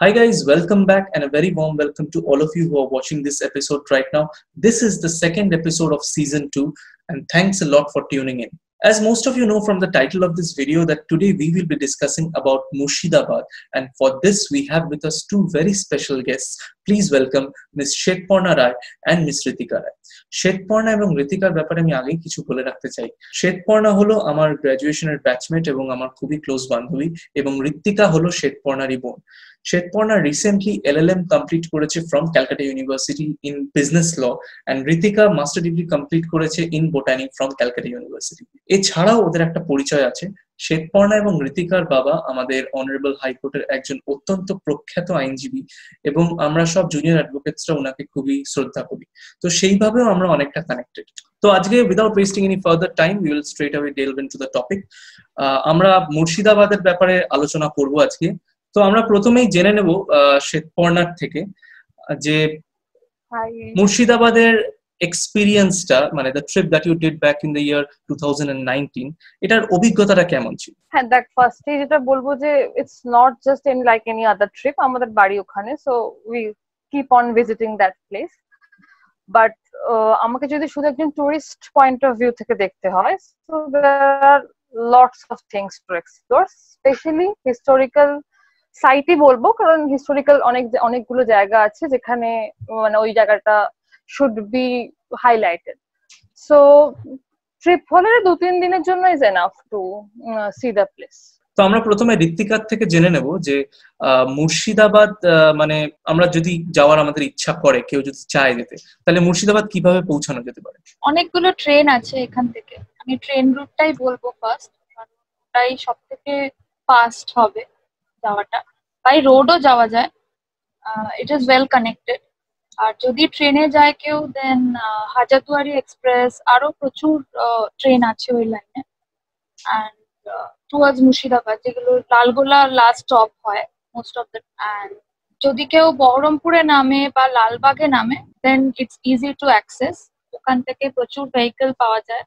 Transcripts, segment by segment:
Hi guys, welcome back and a very warm welcome to all of you who are watching this episode right now. This is the second episode of season 2 and thanks a lot for tuning in. As most of you know from the title of this video that today we will be discussing about Murshidabad, and for this we have with us two very special guests. Please welcome Ms. Shetparna Rai and Ms. Ritika Rai. শ্বেতপর্ণা এবং ঋতিকার ব্যাপারে আমি আগেই কিছু বলে রাখতে চাই। শ্বেতপর্ণা হলো আমার গ্র্যাজুয়েশনের ব্যাচমেট এবং আমার খুবই ক্লোজ বান্ধবী, এবং ঋতিকা হলো শ্বেতপর্ণারই বোন। শ্বেতপর্ণা রিসেন্টলি LLM কমপ্লিট করেছে from Calcutta university in business law, and Ritika master degree complete করেছে in botany from Calcutta university. এছাড়াও ওদের একটা পরিচয় আছে। শ্বেতপর্ণা এবং ঋতিকার বাবা আমাদের অনারেবল হাইকোর্টের একজন অত্যন্ত প্রখ্যাত আইনজীবী, এবং আমরা সব জুনিয়র অ্যাডভোকেটসরা ওনাকে খুবই শ্রদ্ধা করি। তো সেইভাবেও আমরা অনেকটা কানেক্টেড। তো আজকে without wasting any further time we will straight away delve into the topic. আমরা মুর্শিদাবাদের ব্যাপারে আলোচনা করব আজকে। তো আমরা প্রথমেই জেনে নেব শ্বেতপর্ণার থেকে যে মুর্শিদাবাদের এক্সপেরিয়েন্সটা, মানে the trip that you did back in the year 2019, এটার অভিজ্ঞতাটা কেমন ছিল? হ্যাঁ, দেখ, ফার্স্টে যেটা বলবো যে it's not just in like any other trip. আমাদের বাড়ি ওখানে, so we keep on visiting that place. But আমাকে যদি শুধু একজন টুরিস্ট পয়েন্ট অফ ভিউ থেকে দেখতে হয়, so there are lots of things to explore, specially historical সাইটই বলবো, কারণ হিস্টোরিক্যাল অনেকগুলো জায়গা আছে যেখানে মানে ওই জায়গাটা should be highlighted. So trip হলে 2-3 দিনের জন্য is enough to see the place. তো আমরা প্রথমে ঋতিকার থেকে জেনে নেব যে মুর্শিদাবাদ, মানে আমরা যদি যাওয়ার আমাদের ইচ্ছা করে, কেউ যদি চায় যেতে, তাহলে মুর্শিদাবাদ কিভাবে পৌঁছানো যেতে পারে? অনেকগুলো ট্রেন আছে এখান থেকে। আমি ট্রেন রুটটাই বলবো ফার্স্ট, কারণ ওটাই সব থেকে ফাস্ট হবে যাওয়াটা। বাই রোডও যাওয়া যায়, ইট ইজ ওয়েল কানেক্টেড। আর যদি ট্রেনে যায় কেউ, দেন হাজারদুয়ারি এক্সপ্রেস, আরো প্রচুর ট্রেন আছে ওই লাইনে, অ্যান্ড টুয়ার্ডস মুর্শিদাবাদ, যেগুলো লালগোলা লাস্ট স্টপ হয় মোস্ট অফ দ্য। অ্যান্ড যদি কেউ বহরমপুরে নামে বা লালবাগে নামে, then it's easy to access. ওখান থেকে প্রচুর ভেহিকল পাওয়া যায়,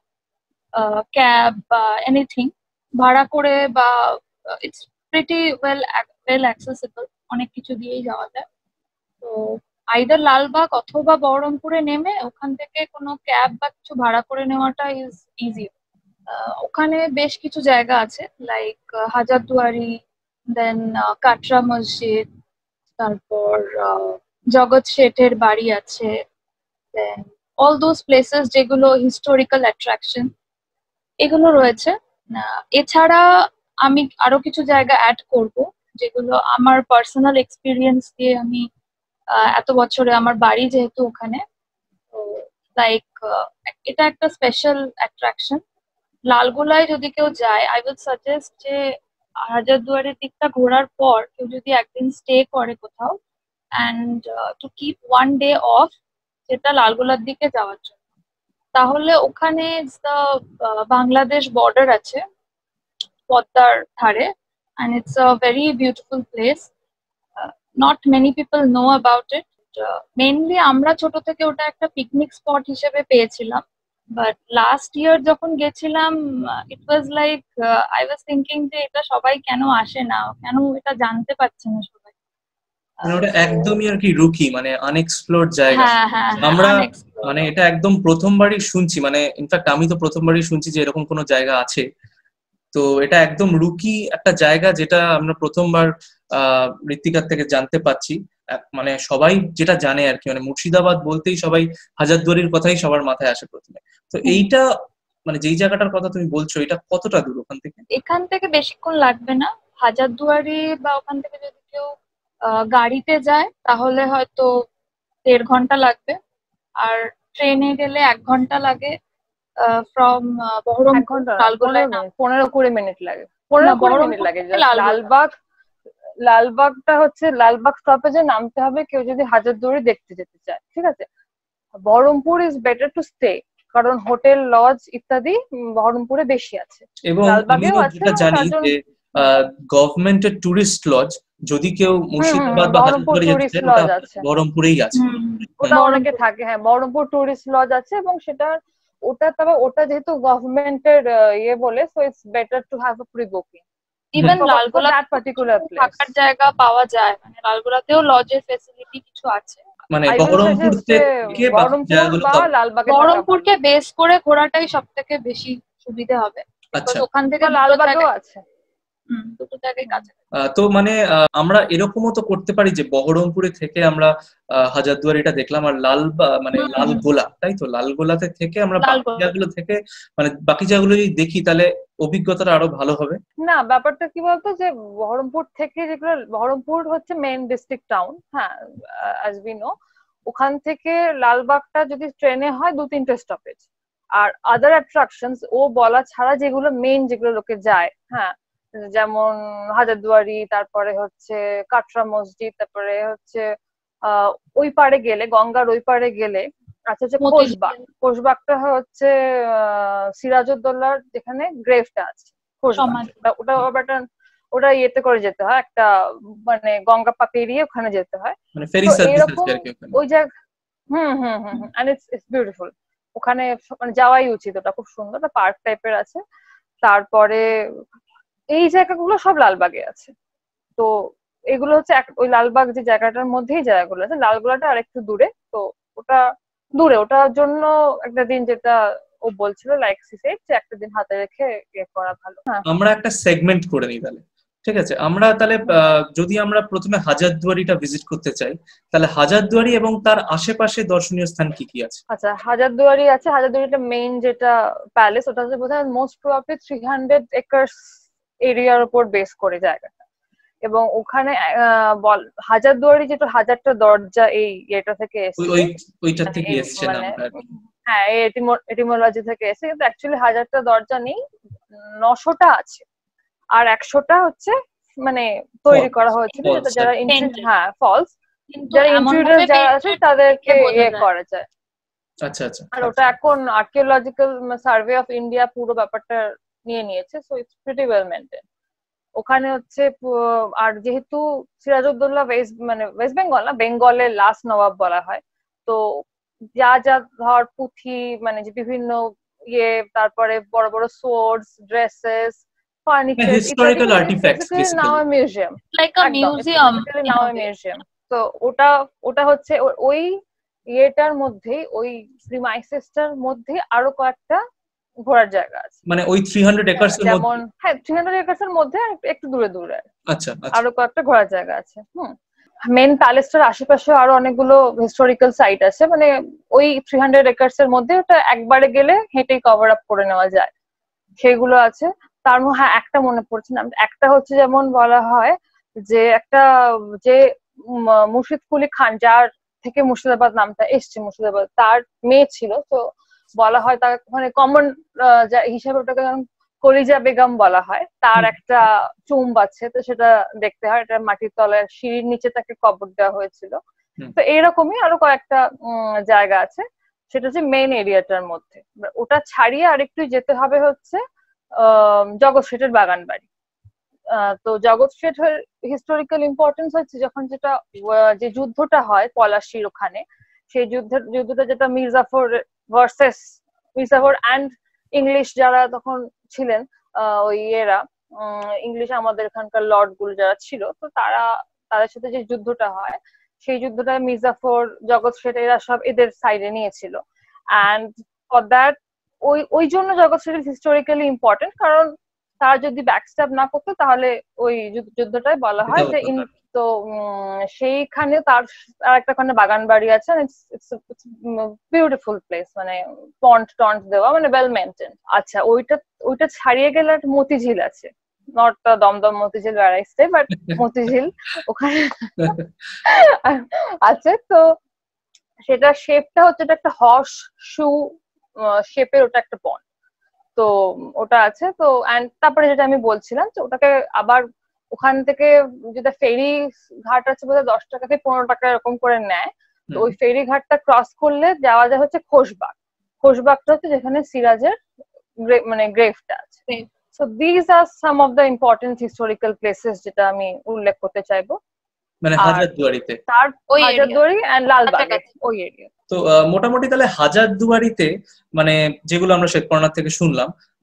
ক্যাব বা এনিথিং ভাড়া করে, বা ইটস প্রিটি ওয়েল অ্যাক্সেসিবল, অনেক কিছু দিয়েই যাওয়া যায়। তো আইদার লালবাগ অথবা বহরমপুরে নেমে ওখান থেকে কোনো ক্যাব বা কিছু ভাড়া করে নেওয়াটা ইজ ইজি। ওখানে বেশ কিছু জায়গা আছে, লাইক হাজারদুয়ারি, দেন কাটরা মসজিদ, তারপর জগৎ শেঠের বাড়ি আছে, দেন অল দোজ প্লেসেস যেগুলো হিস্টোরিক্যাল অ্যাট্রাকশন, এগুলো রয়েছে। এছাড়া আমি আরো কিছু জায়গা অ্যাড করব, যেগুলো আমার পার্সোনাল এক্সপিরিয়েন্স দিয়ে আমি এত বছরে, আমার বাড়ি যেহেতু ওখানে, তো লাইক এটা একটা স্পেশাল অ্যাট্রাকশন। লালগোলায় যদি কেউ যায়, আই উইল সাজেস্ট যে হাজারদুয়ারির দিকটা ঘোরার পর কেউ যদি একদিন স্টে করে কোথাও, and to keep one day off, যেটা লালগোলার দিকে যাওয়ার জন্য, তাহলে ওখানে বাংলাদেশ বর্ডার আছে পদ্মার ধারে, and it's a very beautiful place. Not many people know about it. Mainly আমরা ছোট থেকে ওটা একটা পিকনিক স্পট হিসেবে পেয়েছিলাম, বাট লাস্ট ইয়ার যখন গেছিলাম, it was like I was thinking যে এটা সবাই কেন আসে না, কেন এটা জানতে পারছে না সবাই। ওটা একদমই আর কি রুকি, মানে আনএক্সপ্লোরড জায়গা। আমরা মানে এটা একদম প্রথমবারই শুনছি, মানে ইনফ্যাক্ট আমি তো প্রথমবারই শুনছি যে এরকম কোনো জায়গা আছে। তো এটা একদম রুকি একটা জায়গা, যেটা আমরা প্রথমবার ঋতিকার থেকে জানতে পাচ্ছি। মানে সবাই যেটা জানে আর কি, মানে মুর্শিদাবাদ বলতেই সবাই হাজারদুয়ারির কথাই সবার মাথায় আসে প্রথমে। তো এইটা মানে যেই জায়গাটার কথা তুমি বলছো, এটা কতটা দূর ওখান থেকে? এখান থেকে বেশিক্ষণ লাগবে না। হাজারদুয়ারি বা ওখান থেকে যদি কেউ গাড়িতে যায় তাহলে হয়তো 1.5 ঘন্টা লাগবে, আর ট্রেনে গেলে 1 ঘন্টা লাগে। ফ্রম বহরমপুর লালগোলায় 15-20 মিনিট লাগে। 15-20 মিনিট লাগে। লালবাগটা হচ্ছে লালবাগ স্টপেজে নামতে হবে কেউ যদি হাজারদুয়ারি দেখতে যেতে চায়, ঠিক আছে। Berhampore is better to stay, কারণ হোটেল, লজ ইত্যাদি বহরমপুরে বেশি আছে। এবং আমিও যেটা জানি যে গভর্নমেন্টের টুরিস্ট লজ, যদি কেউ মুর্শিদাবাদ বা হাজারদুয়ারি যেতে চায়, ওটা বহরমপুরেই আছে। ওটা অনেকে থাকে, হ্যাঁ, বহরমপুর টুরিস্ট লজ আছে, এবং ওটা যেহেতু গভর্নমেন্টের ইয়ে বলে, so it's better to have a pre booking. Even for Lalgola that particular place. থাকার জায়গা পাওয়া যায়, মানে লালগোলাতেও লজের ফেসিলিটি কিছু আছে। মানে I will বহরমপুর suggest থেকে বাকি বহরমপুর জায়গাগুলো বা cover- লালবাগে বহরমপুরকে বেস করে ঘোরাটাই সব থেকে বেশি সুবিধে হবে, আচ্ছা। ওখান থেকে দুটো লালবাগেও জায়গায় আছে। দুটো জায়গায় কাছে। তো মানে আমরা এরকমও তো করতে পারি যে বহরমপুরে থেকে আমরা হাজারদুয়ারিটা দেখলাম, আর মানে লালগোলা, তাই তো, লালগোলাতে থেকে আমরা বাকি লালগোলা। জায়গাগুলো থেকে মানে বাকি জায়গাগুলো যদি দেখি তাহলে অভিজ্ঞতাটা আরো ভালো হবে। না, ব্যাপারটা কি বলতো যে বহরমপুর থেকে যেগুলো, বহরমপুর হচ্ছে মেইন ডিস্ট্রিক্ট টাউন, হ্যাঁ, অ্যাজ উই নো। ওখান থেকে লালবাগটা যদি ট্রেনে হয় 2-3টে স্টপেজ, আর আদার অ্যাট্রাকশনস ও বলা ছাড়া যেগুলো মেইন, যেগুলো লোকে যায়, হ্যাঁ, যেমন হাজারদুয়ারি, তারপরে হচ্ছে কাটরা মসজিদ, তারপরে হচ্ছে ওই পাড়ে গেলে, গঙ্গার ওই পাড়ে গেলে আচ্ছা হচ্ছে কোষবাগ। কোষবাগটা হচ্ছে সিরাজউদ্দৌলার যেখানে গ্রেভটা আছে, ওটা ওটা ইয়েতে করে যেতে হয়, একটা মানে গঙ্গা পেরিয়ে ওখানে যেতে হয়, মানে ফেরি সার্ভিস আছে আর কি ওখানে। ওই জায়গা এন্ড ইটস বিউটিফুল। ওখানে মানে যাওয়াই উচিত, ওটা খুব সুন্দর, একটা পার্ক টাইপের আছে। তারপরে এই জায়গাগুলো সব লালবাগে আছে। তো এগুলো হচ্ছে ওই লালবাগ যে জায়গাটার মধ্যেই জায়গাগুলো আছে। লালগোলাটা আরেকটু দূরে, তো ওটা দূরে, ওটার জন্য একটা দিন, যেটা ও বলছিল লাইক সি সেড, যে একটা দিন হাতে রেখে ইয়ে করা ভালো। আমরা একটা সেগমেন্ট করে নিই তাহলে, ঠিক আছে? আমরা তাহলে যদি আমরা প্রথমে হাজারদুয়ারিটা ভিজিট করতে চাই, তাহলে হাজারদুয়ারি এবং তার আশেপাশে দর্শনীয় স্থান কি কি আছে? আচ্ছা, হাজারদুয়ারি আছে। হাজারদুয়ারিটা মেইন যেটা প্যালেস, ওটা হচ্ছে বোধহয় মোস্ট প্রবাবলি 300 একর্স এরিয়ার উপর বেস করে জায়গাটা। এবং ওখানে হাজারদুয়ারি যেটা, হাজারটা দরজা, এই এটা থেকে এসেছে, ওইটা থেকে এসেছে নামটা। হ্যাঁ, এই এটিমোলজি থেকে এসে, কিন্তু অ্যাকচুয়ালি 1000টা দরজা নেই, 900টা আছে। আর 100টা হচ্ছে মানে তৈরি করা হয়েছিল, যেটা যারা হ্যাঁ ফলস, যারা ইন্ট্রুডার যারা আছে তাদেরকে ইয়ে করা যায়। আচ্ছা আচ্ছা। আর ওটা এখন আর্কিওলজিক্যাল সার্ভে অফ ইন্ডিয়া পুরো ব্যাপারটা নিয়ে নিয়েছে, so it's pretty well maintain. ওখানে হচ্ছে, আর যেহেতু সিরাজউদ্দৌলা ওয়েস্ট বেঙ্গল না, বেঙ্গলের লাস্ট নবাব বলা হয়, তো যা যা ধর পুঁথি, মানে যে বিভিন্ন ইয়ে, তারপরে বড় বড় swords, dresses, furniture, historical artefacts basically, now museum, like a museum, now museum. তো ওটা হচ্ছে ওই ইয়েটার মধ্যে, ওই প্রিমাইসেসটার মধ্যে আরো কয়েকটা ঘোরার জায়গা আছে। মানে ওই 300 একর্স এর মধ্যে, যেমন হ্যাঁ 300 একর্স এর মধ্যে একটু দূরে দূরে আচ্ছা আরো কয়েকটা ঘোরার জায়গা আছে। মেন প্যালেসটার আশেপাশে আরো অনেকগুলো হিস্টোরিক্যাল সাইট আছে, মানে ওই 300 একর্স এর মধ্যে ওটা একবারে গেলে হেঁটেই কভার আপ করে নেওয়া যায়, সেগুলো আছে। তার মধ্যে হ্যাঁ একটা মনে পড়ছে না, একটা হচ্ছে যেমন বলা হয় যে একটা যে মুর্শিদ কুলি খান, যার থেকে মুর্শিদাবাদ নামটা এসছে, মুর্শিদাবাদ, তার মেয়ে ছিল, তো বলা হয় তার মানে কমন হিসাবে ওটাকে কলিজা বেগম বলা হয়। তার একটা চুম্ব আছে, তো সেটা দেখতে হয়, এটা মাটির তলায় সিঁড়ির নিচে তাকে কবর দেওয়া হয়েছিল। তো এইরকমই আরো কয়েকটা জায়গা আছে, সেটা হচ্ছে মেইন এরিয়াটার মধ্যে। ওটা ছাড়িয়ে আরেকটু যেতে হবে হচ্ছে জগৎ শেঠের বাগান বাড়ি। তো জগৎ শেঠের হিস্টোরিক্যাল ইম্পর্টেন্স হচ্ছে যখন যেটা যে যুদ্ধটা হয় পলাশির ওখানে, সেই যুদ্ধটা যেটা Mir Jafar versus Mir Jafar and English যারা তখন ছিলেন, ওই এরা ইংলিশ আমাদের এখানকার লর্ড গুলো যারা ছিল, তো তাদের সাথে যে যুদ্ধটা হয়, সেই যুদ্ধটা মির্জাফর, জগৎ শেঠ এরা সব এদের সাইডে নিয়েছিল। অ্যান্ড ফর দ্যাট ওই জন্য জগৎ শেঠ হিস্টোরিক্যালি ইম্পর্টেন্ট, কারণ তারা যদি ব্যাকস্ট্যাপ না করতো তাহলে ওই যুদ্ধটাই বলা হয় যে তো সেইখানে তার একটা বাগান বাড়ি আছে, বিউটিফুল প্লেস, মানে পন্ড টন্ড দেওয়া, মানে ওয়েল মেইনটেইন। আচ্ছা, ওইটা ছাড়িয়ে গেলে একটা মতিঝিল আছে, নট দমদম মতিঝিল বেড়াইছে, বাট মতিঝিল ওখানে আছে। তো সেটা শেপটা হচ্ছে একটা হর্স শু শেপের, ওটা একটা পন্ড, তো ওটা আছে। তো তারপরে যেটা আমি বলছিলাম, যে ওটাকে আবার ওখান থেকে যেটা ফেরি ঘাট আছে, বোধহয় 10 টাকা থেকে 15 টাকা এরকম করে নেয়, তো ওই ফেরি ঘাটটা ক্রস করলে যাওয়া যায় হচ্ছে খোশবাগ। খোশবাগটা হচ্ছে যেখানে সিরাজের মানে গ্রেভটা আছে। So this are some of the important historical places যেটা আমি উল্লেখ করতে চাইবো, মানে হাজারদুয়ারিতে, তার ওই হাজারদুয়ারি এন্ড লালবাগ ওই এরিয়া। তো মোটামুটি তাহলে হাজারদুয়ারিতে মানে যেগুলো আমরা শ্বেতকর্ণার থেকে শুনলাম,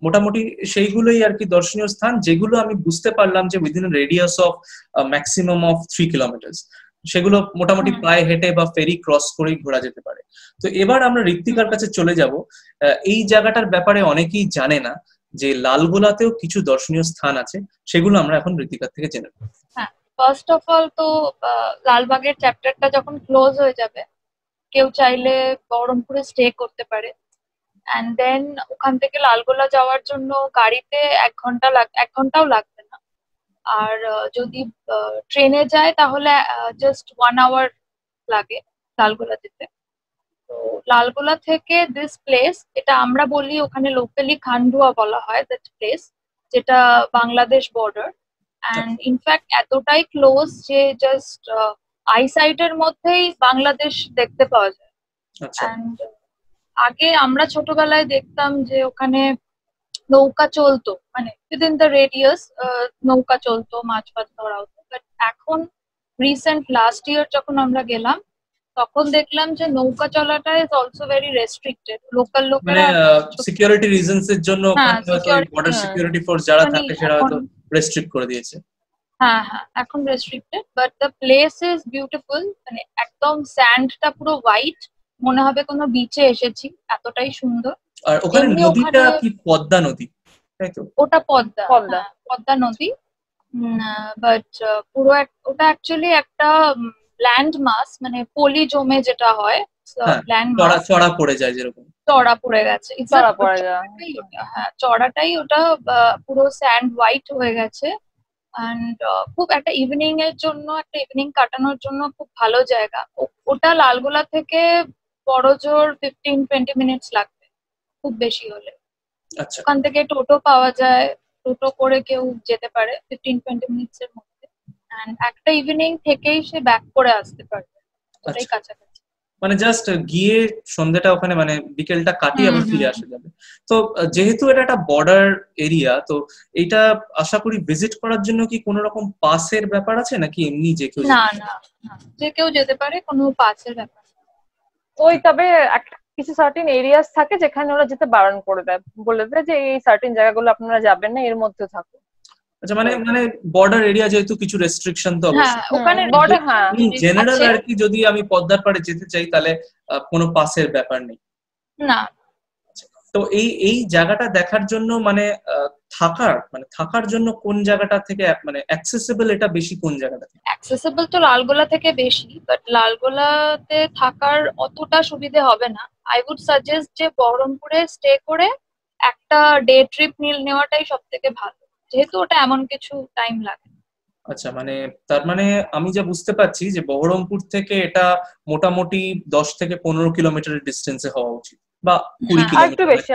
মোটামুটি সেইগুলোই আর কি দর্শনীয় স্থান, যেগুলো আমি বুঝতে পারলাম যে within radius of maximum of 3 kilometre, সেগুলো মোটামুটি পায়ে হেঁটে বা ফেরি ক্রস করেই ঘোরা যেতে পারে। তো এবার আমরা ঋত্বিকার কাছে চলে যাব। এই জায়গাটার ব্যাপারে অনেকেই জানে না যে লালগোলাতেও কিছু দর্শনীয় স্থান আছে, সেগুলো আমরা এখন ঋত্বিকার থেকে জেনে নেব। হ্যাঁ, ফার্স্ট অফ অল তো লালবাগের চ্যাপ্টারটা যখন ক্লোজ হয়ে যাবে, কেউ চাইলে বহরমপুরে স্টে করতে পারে। অ্যান্ড দেন ওখান থেকে লালগোলা যাওয়ার জন্য গাড়িতে 1 ঘন্টাও লাগবে না। আর যদি ট্রেনে যায় তাহলে জাস্ট 1 আওয়ার লাগে লালগোলা যেতে। তো লালগোলা থেকে দিস প্লেস, এটা আমরা বলি ওখানে লোকালি খান্ডুয়া বলা হয় দ্যাট প্লেস, যেটা বাংলাদেশ বর্ডার। অ্যান্ড ইনফ্যাক্ট এতটাই ক্লোজ যে জাস্ট আইসাইটের মধ্যেই বাংলাদেশ দেখতে পাওয়া যায়। অ্যান্ড আগে আমরা ছোটবেলায় দেখতাম যে ওখানে নৌকা চলতো, মানে উইদিন দ্য রেডিয়াস নৌকা চলতো, মাছ ফাছ ধরা হতো। বাট এখন রিসেন্ট লাস্ট ইয়ার যখন আমরা গেলাম, তখন দেখলাম যে নৌকা চলাটা is also very restricted. Local লোকেরা সিকিউরিটি রিজনস এর জন্য বর্ডার সিকিউরিটি ফোর্স যারা থাকে সেটা হয়তো রেস্ট্রিক্ট করে দিয়েছে। হ্যাঁ হ্যাঁ, এখন restricted, but the place is beautiful. মানে একদম স্যান্ডটা পুরো হোয়াইট, মনে হবে কোনো বিচে এসেছি, এতটাই সুন্দর। আর ওখানে নদীটা কি পদ্মা নদী, তাই তো? ওটা পদ্মা নদী, বাট পুরো ওটা অ্যাকচুয়ালি একটা ল্যান্ড মাস, মানে পলি জমে যেটা হয়, ল্যান্ড মাস চড়া পড়ে যায়, যেরকম চড়া পড়ে গেছে, হ্যাঁ চড়াটাই ওটা পুরো স্যান্ড হোয়াইট হয়ে গেছে। অ্যান্ড খুব একটা ইভিনিং এর জন্য, একটা ইভিনিং কাটানোর জন্য খুব ভালো জায়গা। ওটা লালগোলা থেকে বড়জোর 15-20 মিনিটস লাগবে খুব বেশি হলে। ওখান থেকে টোটো পাওয়া যায়, টোটো করে কেউ যেতে পারে 15-20 মিনিটস এর মধ্যে। এন্ড একটা ইভিনিং থেকেই সে ব্যাক করে আসতে পারবে, ওটাই কাছাকাছি। মানে জাস্ট গিয়ে সন্ধ্যাটা ওখানে, মানে বিকেলটা কাটিয়ে আবার ফিরে আসা যাবে। তো যেহেতু এটা একটা বর্ডার এরিয়া, তো এটা আশা করি ভিজিট করার জন্য কি কোনো রকম পাসের ব্যাপার আছে নাকি এমনি যে কেউ? না না, যে কেউ যেতে পারে, কোনো পাসের ব্যাপার। ওই তবে একটা কিছু সার্টেন এরিয়াস থাকে যেখানে ওরা যেতে বারণ করে দেয়, বলে দেয় যে এই সার্টেন জায়গাগুলো আপনারা যাবেন না, এর মধ্যে থাকুন। আচ্ছা, মানে বর্ডার এরিয়া যেহেতু কিছু রেস্ট্রিকশন তো অবশ্যই ওখানে বর্ডার, হ্যাঁ জেনারেল আর কি। যদি আমি পদ্মার পাড়ে যেতে চাই তাহলে কোনো পাসের ব্যাপার নেই না। তো এই জায়গাটা দেখার জন্য মানে থাকার জন্য কোন জায়গাটা থেকে মানে অ্যাক্সেসিবল, এটা বেশি কোন জায়গাটা থেকে অ্যাক্সেসিবল? তো লালগোলা থেকে বেশি, বাট লালগোলাতে থাকার অতটা সুবিধে হবে না। আই উড সাজেস্ট যে বহরমপুরে স্টে করে একটা ডে ট্রিপ নেওয়াটাই সব থেকে ভালো, যেহেতু ওটা এমন কিছু টাইম লাগে। আচ্ছা, মানে তার মানে আমি যা বুঝতে পারছি যে বহরমপুর থেকে এটা মোটামুটি 10 থেকে 15 কিলোমিটারের ডিস্টেন্সে হওয়া উচিত, বা 20 কিলোমিটার, একটু বেশি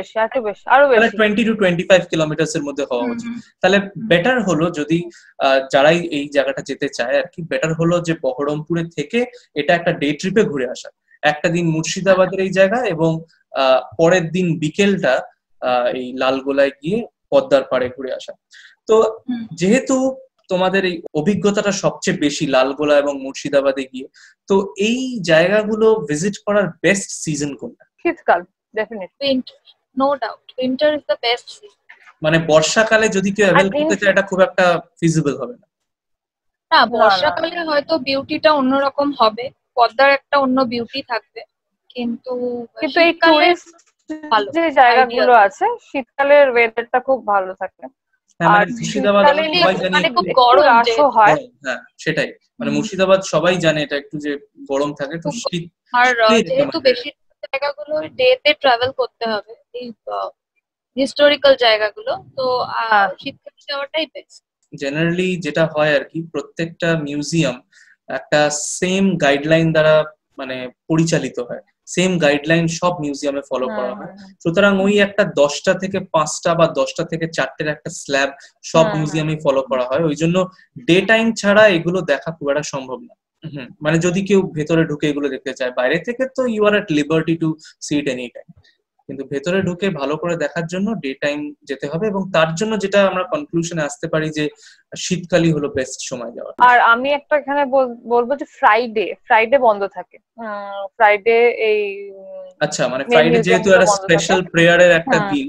আরো বেশি 20 to 25 কিলোমিটারস এর মধ্যে হওয়া উচিত। তাহলে বেটার হলো যদি যারাই এই জায়গাটা যেতে চায় আর কি, বেটার হলো যে বহরমপুরে থেকে এটা একটা ডে ট্রিপে ঘুরে আসা। একটা দিন মুর্শিদাবাদের এই জায়গা, এবং পরের দিন বিকেলটা এই লালগোলায় গিয়ে পদ্মার পাড়ে ঘুরে আসা। তো যেহেতু তোমাদের এই অভিজ্ঞতাটা সবচেয়ে বেশি লালগোলা এবং মুর্শিদাবাদে গিয়ে, তো এই জায়গাগুলো ভিজিট করার বেস্ট সিজন কোনটা? শীতকাল, definitely. Winter, no doubt, winter is the best season. মানে বর্ষাকালে যদি কেউ অ্যাভেল করতে চায় এটা খুব একটা ফিজিবল হবে না। না, বর্ষাকালে হয়তো বিউটিটা অন্যরকম হবে, পদ্মার একটা অন্য বিউটি থাকবে, কিন্তু এই টুরিস্ট যে জায়গাগুলো আছে শীতকালের ওয়েদারটা খুব ভালো থাকে। আর মুর্শিদাবাদ মানে খুব গরম হয়, হ্যাঁ সেটাই, মানে মুর্শিদাবাদ সবাই জানে এটা একটু যে গরম থাকে, তো শীত। আর যেহেতু বেশি জায়গাগুলো ডে তে ট্রাভেল করতে হবে, এই হিস্টোরিক্যাল জায়গাগুলো, তো শীতকালে যাওয়াটাই বেস্ট। জেনারেলি যেটা হয় আর কি, প্রত্যেকটা মিউজিয়াম একটা সেম গাইডলাইন দ্বারা মানে পরিচালিত হয়, সেম গাইডলাইন সব মিউজিয়ামে ফলো করা হয়। সুতরাং ওই একটা 10টা থেকে 5টা বা 10টা থেকে 4টের একটা স্ল্যাব সব মিউজিয়ামে ফলো করা হয়। ওই জন্য ডে টাইম ছাড়া এগুলো দেখা খুব একটা সম্ভব না। মানে যদি কেউ ভেতরে ঢুকে এগুলো দেখতে চায়, বাইরে থেকে তো you are at liberty to see it any time, কিন্তু ভেতরে ঢুকে ভালো করে দেখার জন্য ডে টাইম যেতে হবে। এবং তার জন্য যেটা আমরা কনক্লুশনে আসতে পারি যে শীতকালই হলো বেস্ট সময় যাওয়ার। আর আমি একটা এখানে বলবো যে ফ্রাইডে বন্ধ থাকে। ফ্রাইডে এই আচ্ছা, মানে ফ্রাইডে যেহেতু একটা স্পেশাল প্রেয়ারের একটা দিন,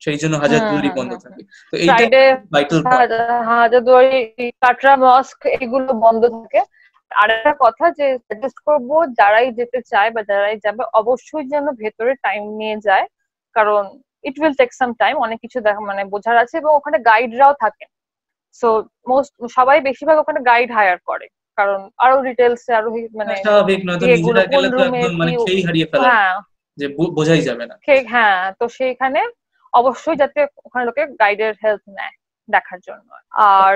সেই জন্য হাজারদুয়ারি বন্ধ থাকে। তো এইটা Friday vital point. Hazarduari, Katra mosque এগুলো বন্ধ থাকে। আরেকটা কথা যে সাজেস্ট করবো যারাই যেতে চায় বা যারাই যাবে অবশ্যই যেন ভেতরে টাইম নিয়ে যায়, কারণ it will take some time, অনেক কিছু দেখা মানে বোঝার আছে, এবং ওখানে গাইডরাও থাকে। সো সবাই বেশিরভাগ ওখানে গাইড হায়ার করে, কারণ আরো ডিটেলস আরো মানে স্বাভাবিক, নয়তো নিজেরা গেলে তো একদম মানে খেই হারিয়ে ফেলা, হ্যাঁ যে বোঝাই যাবে না। হ্যাঁ, তো সেইখানে অবশ্যই যাতে ওখানে লোকে গাইডের হেল্প নেয় দেখার জন্য। আর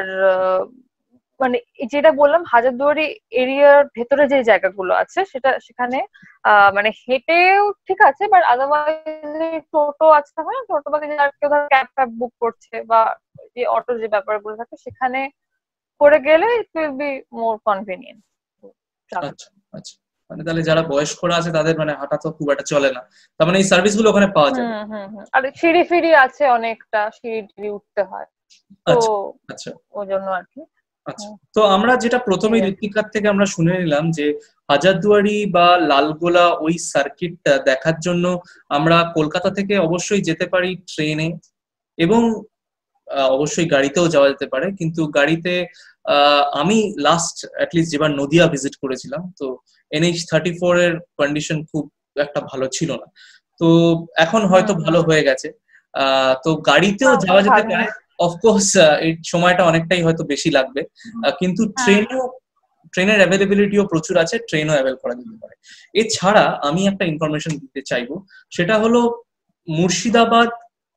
মানে যেটা বললাম হাজারদুয়ারি এরিয়ার ভেতরে যে জায়গাগুলো আছে সেখানে মানে হেঁটেও ঠিক আছে, বাট আদারওয়াইজ টোটো আছে, হয় না টোটো বা কেউ ধর ক্যাব ফ্যাব বুক করছে বা যে অটো যে ব্যাপারগুলো থাকে সেখানে করে গেলে it will be more convenient. আচ্ছা আচ্ছা, মানে তাহলে যারা বয়স্করা আছে তাদের মানে হাঁটা তো খুব একটা চলে না, তার মানে এই সার্ভিস গুলো ওখানে পাওয়া যাবে। আর সিঁড়ি ফিড়ি আছে, অনেকটা সিঁড়ি উঠতে হয়, তো আচ্ছা ওই জন্য আর কি। আচ্ছা, তো আমরা যেটা প্রথমে ঋত্বিকার থেকে আমরা শুনে নিলাম যে হাজারদুয়ারি বা লালগোলা ওই সার্কিটটা দেখার জন্য আমরা কলকাতা থেকে অবশ্যই যেতে পারি ট্রেনে, এবং অবশ্যই গাড়িতেও যাওয়া যেতে পারে। কিন্তু গাড়িতে আমি লাস্ট অ্যাটলিস্ট যেবার নদিয়া ভিজিট করেছিলাম, তো NH34 এর কন্ডিশন খুব একটা ভালো ছিল না, তো এখন হয়তো ভালো হয়ে গেছে। তো গাড়িতেও যাওয়া যেতে পারে, অফকোর্স এই সময়টা অনেকটাই হয়তো বেশি লাগবে, কিন্তু ট্রেনের অ্যাভেলেবিলিটিও প্রচুর আছে, ট্রেনও অ্যাভেল করা যেতে পারে। এছাড়া আমি একটা ইনফরমেশন দিতে চাইবো, সেটা হলো মুর্শিদাবাদ,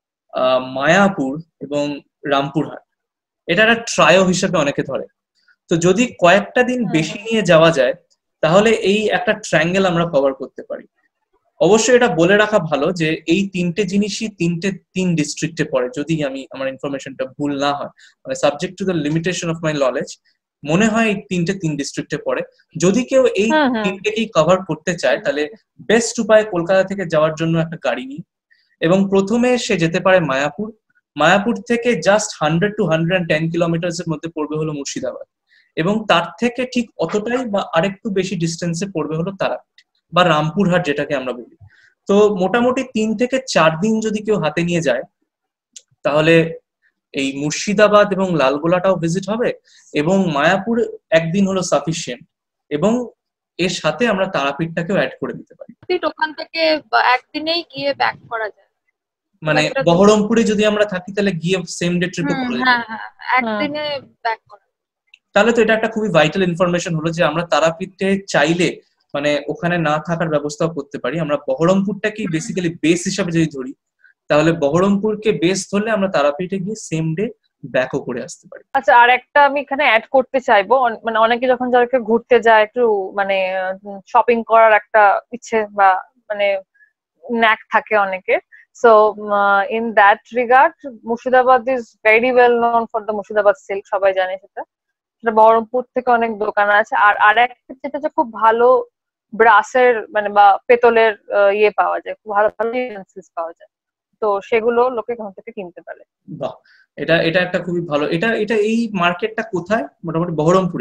মায়াপুর এবং রামপুরহাট, এটা একটা ট্রায়ো হিসেবে অনেকে ধরে। তো যদি কয়েকটা দিন বেশি নিয়ে যাওয়া যায় তাহলে এই একটা ট্রায়াঙ্গেল আমরা কভার করতে পারি। অবশ্যই এটা বলে রাখা ভালো যে এই তিনটে জিনিসই তিন ডিস্ট্রিক্টে পড়ে, যদি আমার ইনফরমেশনটা ভুল না হয়, মানে subject to the limitation of my knowledge, মনে হয় এই তিন ডিস্ট্রিক্টে পড়ে। যদি কেউ এই তিনটেকেই কভার করতে চায় তাহলে বেস্ট উপায় কলকাতা থেকে যাওয়ার জন্য একটা গাড়ি নিই, এবং প্রথমে সে যেতে পারে মায়াপুর থেকে জাস্ট 100 to 110 কিলোমিটার এর মধ্যে পড়বে হলো মুর্শিদাবাদ, এবং তার থেকে ঠিক অতটাই বা আরেকটু বেশি ডিস্টেন্সে পড়বে হলো তারাপীঠ বা রামপুরহাট যেটাকে আমরা বলি। তো মোটামুটি 3 থেকে 4 দিন যদি কেউ হাতে নিয়ে যায় তাহলে এই মুর্শিদাবাদ এবং লালগোলাটাও ভিজিট হবে, এবং মায়াপুর একদিন হলো সাফিসিয়েন্ট, এবং এর সাথে আমরা তারাপীঠটাকেও অ্যাড করে দিতে পারি। ওখান থেকে একদিনেই গিয়ে ব্যাক করা যায়, মানে বহরমপুরে যদি আমরা থাকি তাহলে গিয়ে সেম ডে ট্রিপও করে দিতে পারি, একদিনে ব্যাক করা। তাহলে তো এটা একটা খুবই ভাইটাল ইনফরমেশন হলো যে আমরা তারাপীঠে চাইলে মানে ওখানে না থাকার ব্যবস্থাও করতে পারি। আমরা বহরমপুরটাকেই বেসিক্যালি বেস হিসাবে যদি ধরি তাহলে বহরমপুরকে বেস ধরলে আমরা তারাপীঠে গিয়ে সেম ডে ব্যাকও করে আসতে পারি। আচ্ছা, আর একটা আমি এখানে অ্যাড করতে চাইবো, মানে অনেকে যখন যারা ঘুরতে যায় একটু মানে শপিং করার একটা ইচ্ছে বা মানে ন্যাক থাকে অনেকের, so in that regard Murshidabad is very well known for the Murshidabad silk, সবাই জানে সেটা। বহরমপুর থেকে অনেক দোকান আছে, আর একটা যেটা যে খুব ভালো ব্রাসের মানে বা পেতলের ইয়ে পাওয়া যায়, খুব ভালো ভালো ইউটেন্সিলস পাওয়া যায়, তো সেগুলো লোকে ওখান থেকে কিনতে পারে। বাহ, এটা একটা খুবই ভালো। এটা এই মার্কেটটা কোথায়? মোটামুটি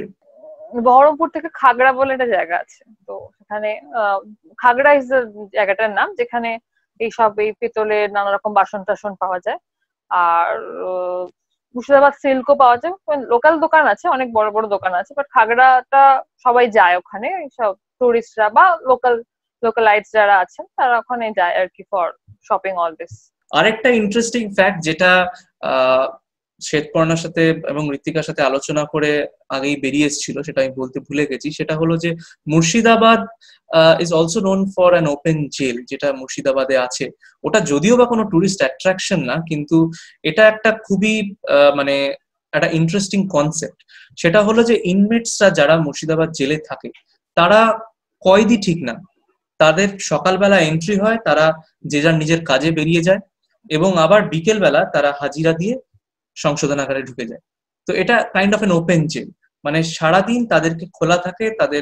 বহরমপুর থেকে খাগড়া বলে একটা জায়গা আছে, তো সেখানে খাগড়া ইজ জায়গাটার নাম, যেখানে এইসব এই পেতলের নানা রকম বাসন টাসন পাওয়া যায়। আর মুর্শিদাবাদ সিল্কও পাওয়া যায়, লোকাল দোকান আছে, অনেক বড় বড় দোকান আছে, বাট খাগড়াটা সবাই যায় ওখানে, সব টুরিস্টরা বা লোকালাইটস যারা আছেন তারা ওখানে যায় আর কি ফর শপিং অল দিস। আরেকটা ইন্টারেস্টিং ফ্যাক্ট যেটা শ্বেতপর্ণার সাথে এবং ঋত্বিকার সাথে আলোচনা করে আগেই বেরিয়ে এসেছিল, সেটা আমি বলতে ভুলে গেছি, সেটা হলো যে Murshidabad is also known for an open jail, যেটা মুর্শিদাবাদে আছে। ওটা যদিও বা কোনো টুরিস্ট অ্যাট্রাকশন না, কিন্তু এটা একটা খুবই মানে একটা ইন্টারেস্টিং কনসেপ্ট। সেটা হলো যে ইনমেটসরা যারা মুর্শিদাবাদ জেলে থাকে তারা কয়েদি ঠিক না, তাদের সকালবেলা এন্ট্রি হয়, তারা যে যার নিজের কাজে বেরিয়ে যায়, এবং আবার বিকেল বেলা তারা হাজিরা দিয়ে সংশোধনাগারে ঢুকে যায়। তো এটা kind of an open jail, মানে সারাদিন তাদেরকে খোলা থাকে তাদের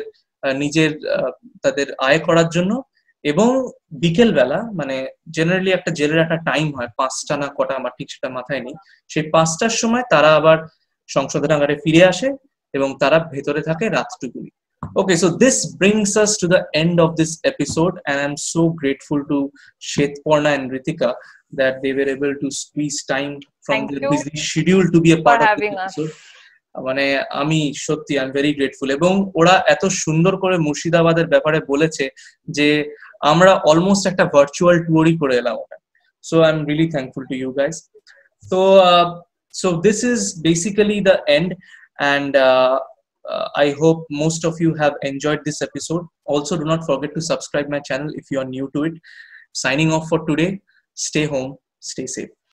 তাদের আয় করার জন্য, এবং বিকেল বেলা মানে জেনারেলি একটা জেলের একটা টাইম হয় 5টা না কটা, আমার ঠিক সেটা মাথায় নেই, সেই 5টার সময় তারা আবার সংশোধনাগারে ফিরে আসে এবং তারা ভেতরে থাকে রাতটুকুনি। Okay, so this brings us to the end of this episode, and I'm so grateful to Shvetparna and Ritika that they were able to squeeze time from Thank their you busy schedule to be a for part of having this us. episode. মানে আমি সত্যি I am very grateful, এবং ওরা এত সুন্দর করে মুর্শিদাবাদের ব্যাপারে বলেছে যে আমরা অলমোস্ট একটা ভার্চুয়াল ট্যুরই করে এলাম ওটা। So I am really thankful to you guys. So this is basically the end, and I hope most of you have enjoyed this episode. Also, do not forget to subscribe my channel if you are new to it. Signing off for today. Stay home, stay safe.